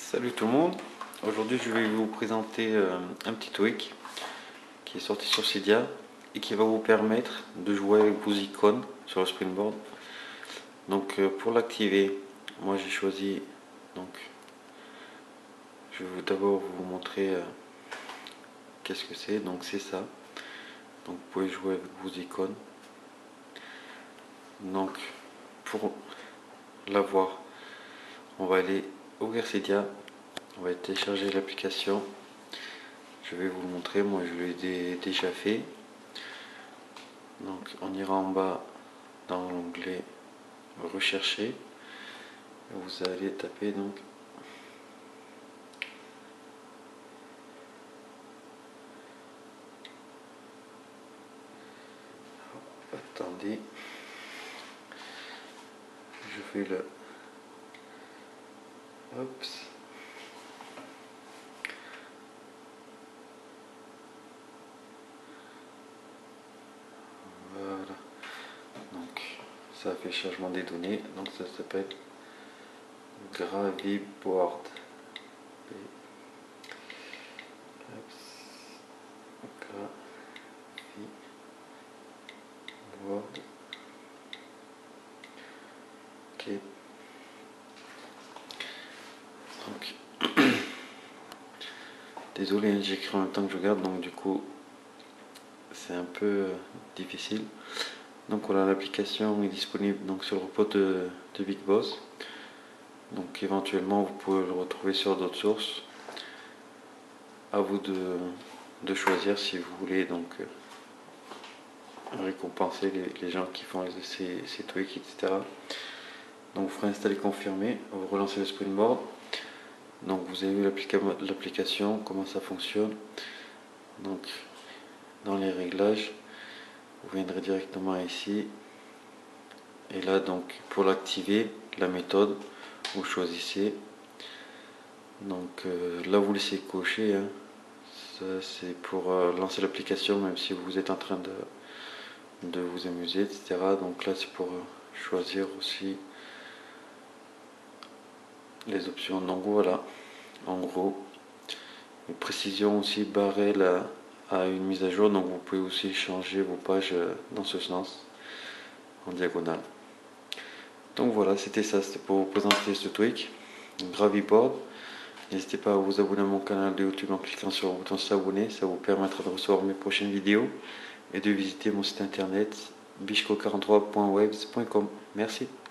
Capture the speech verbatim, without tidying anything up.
Salut tout le monde, aujourd'hui je vais vous présenter euh, un petit tweak qui est sorti sur Cydia et qui va vous permettre de jouer avec vos icônes sur le Springboard. Donc euh, pour l'activer, moi j'ai choisi, donc je vais d'abord vous montrer euh, qu'est-ce que c'est. Donc c'est ça, donc vous pouvez jouer avec vos icônes. Donc pour l'avoir, on va aller ouvrir Cydia. On va télécharger l'application. Je vais vous le montrer, moi je l'ai déjà fait. Donc on ira en bas dans l'onglet rechercher. Vous allez taper donc attendez, je fais le Oups. Voilà, donc ça fait changement des données, donc ça s'appelle Graviboard. Graviboard. Ok. Donc désolé, j'écris en même temps que je regarde, donc du coup c'est un peu euh, difficile. Donc voilà, l'application est disponible donc sur le repo de, de Big Boss. Donc éventuellement vous pouvez le retrouver sur d'autres sources. À vous de, de choisir si vous voulez donc euh, récompenser les, les gens qui font ces, ces tweaks, et cetera. Donc vous ferez installer confirmer, vous relancez le Springboard. Donc vous avez vu l'application, comment ça fonctionne. Donc dans les réglages, vous viendrez directement ici. Et là donc pour l'activer, la méthode, vous choisissez. Donc euh, là vous laissez cocher, hein. Ça c'est pour euh, lancer l'application même si vous êtes en train de, de vous amuser, et cetera. Donc là c'est pour euh, choisir aussi les options. Donc voilà, en gros, une précision aussi barrée là à une mise à jour, donc vous pouvez aussi changer vos pages dans ce sens, en diagonale. Donc voilà, c'était ça, c'était pour vous présenter ce tweak, Graviboard. N'hésitez pas à vous abonner à mon canal de YouTube en cliquant sur le bouton s'abonner, ça vous permettra de recevoir mes prochaines vidéos et de visiter mon site internet bichco quarante-trois point webs point com. Merci.